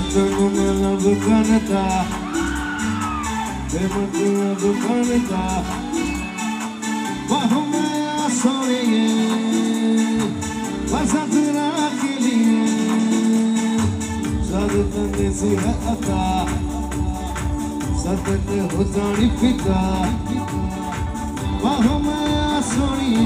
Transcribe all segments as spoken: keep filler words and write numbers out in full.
Tanu me love kanata, demu tu love kanata. Bahu mein soye, wasat rakh liye. Zad tane se hai ata, sadat ho jani fita. Bahu mein soye,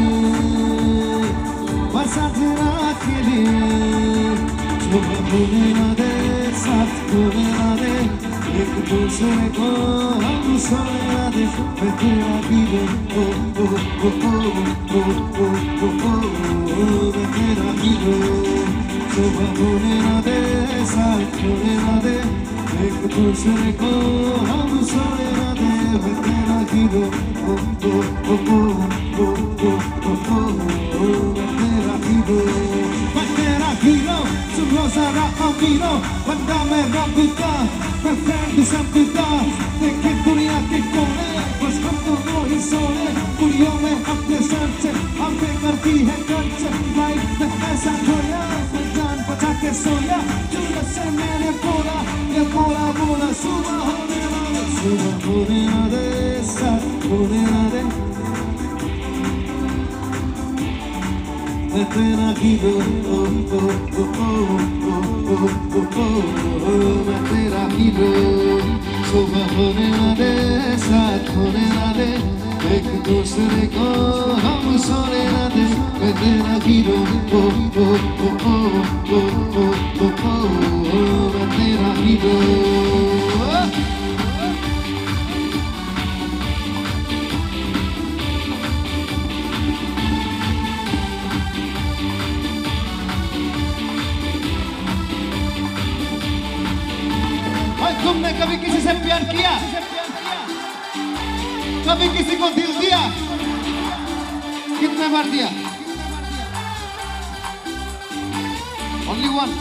wasat rakh liye. भूले ना दे साथ भूले ना दे एक दूसरे को हम सोने ना दे मैं तेरा हीरो ओ ओ ओ ओ ओ ओ ओ ओ मैं तेरा हीरो सुबह भूले ना दे साथ भूले ना दे एक दूसरे को हम सोने ना दे मैं तेरा हीरो ओ ओ ओ ओ ओ ओ ओ ओ मैं तेरा हीरो मैं तेरा हीरो सुबह सारा अमीरो बंदा मैं रबता मैं फ्रेंड सबका देखे दुनिया के कोने बस हम दोनों ही सोने कुड़ियों में अपने सर से हमें करती है खर्च लाइफ में ऐसा खोया मैं जान बचा के सोया जुल्म से मैंने बोला ये बोला बोला सुबह होने वाले सुबह होने वाले सब होने वाले मैं तेरा हीरो ओ ओ ओ ओ ओ ओ ओ ओ मैं तेरा हीरो सुबह होने वाले साथ होने वाले एक दूसरे को हम सोने ना दे मैं तेरा हीरो ओ ओ ओ ओ ओ ओ ओ ओ मैं तेरा हीरो तुमने कभी किसी से प्यार किया कभी किसी को दिल दिया कितने बार दिया only one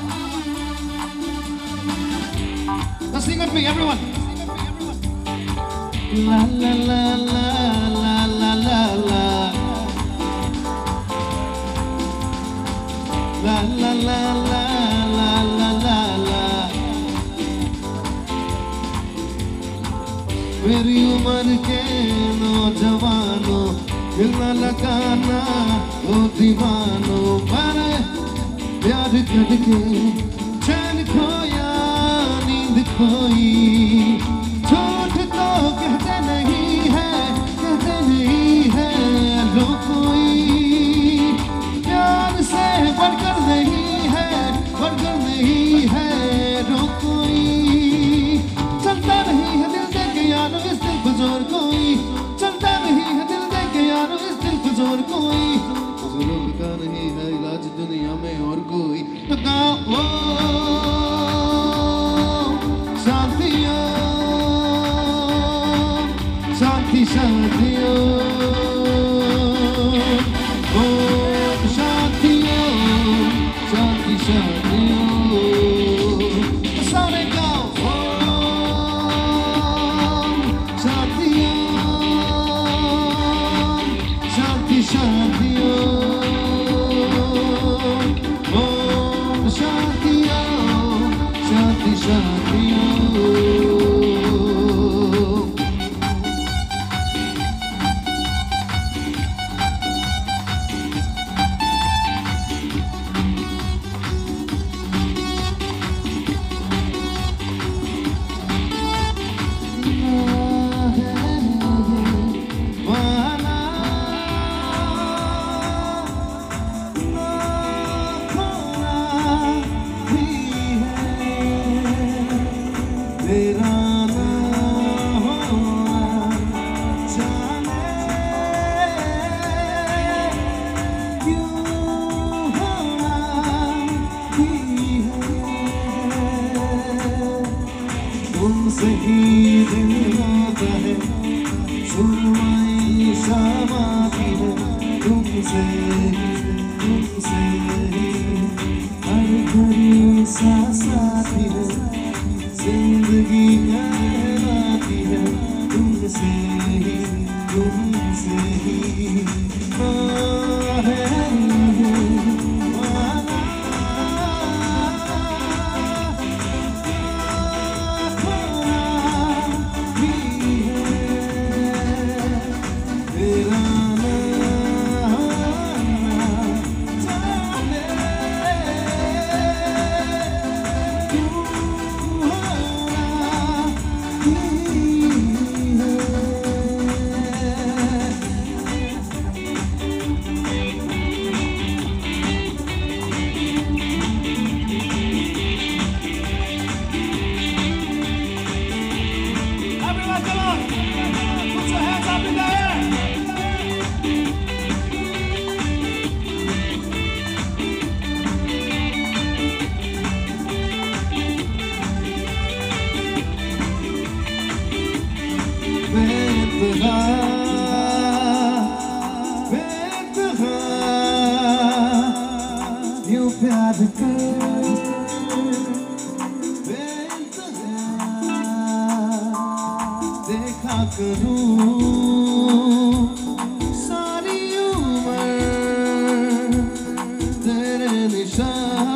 let's sing with me everyone la la la la la la la la la la la la la la la मेरी उम्र के नौजवानों दिल न लगाना ओ दीवानों मैंने प्यार करके चैन खोया नींद खोई झूठ तो कहते नहीं है कहते नहीं है लो कोई प्यार से बढ़कर नहीं है बढ़कर नहीं है रो कोई चलता नहीं है दिल दे के यार इस दिल को जोर कोई चलता नहीं है दिल दे के यार इस दिल को जोर कोई जुल्म का नहीं है इलाज दुनिया में और कोई तो गाओ शांतियों शांति शांतियों ओ शांतियों शांति शांतियों सारे गाओ शांति शांतियों ओम शांतियों शांति शांतियों प्यार कर बेइंतहा देखा करूं सारी उम्र तेरे निशान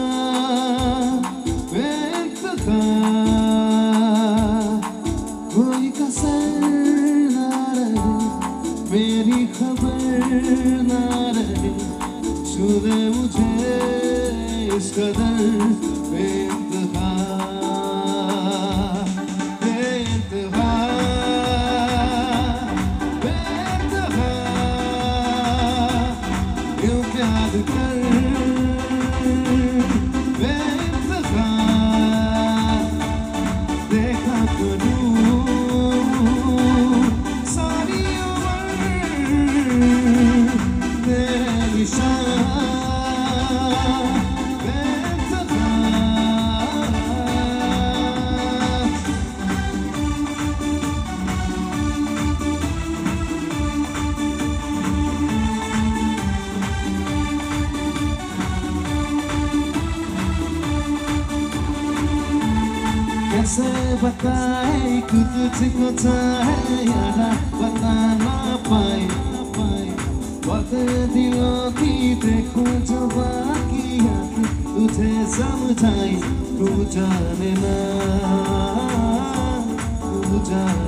बेइंतहा कोई कसर ना रहे मेरी खबर ना रहे छू दे मुझे इस कदर बेइंतहा बेइंतहा बेइंतहा यूं प्यार कर बेइंतहा देखा करूं सारी उम्र तेरे निशान कैसे बताए कि तुझको चाहे यारा बता ना पाए वक्त दिलों की देखूं जो बाकी आंखें तुझे समझाए तू जाने ना तू जाने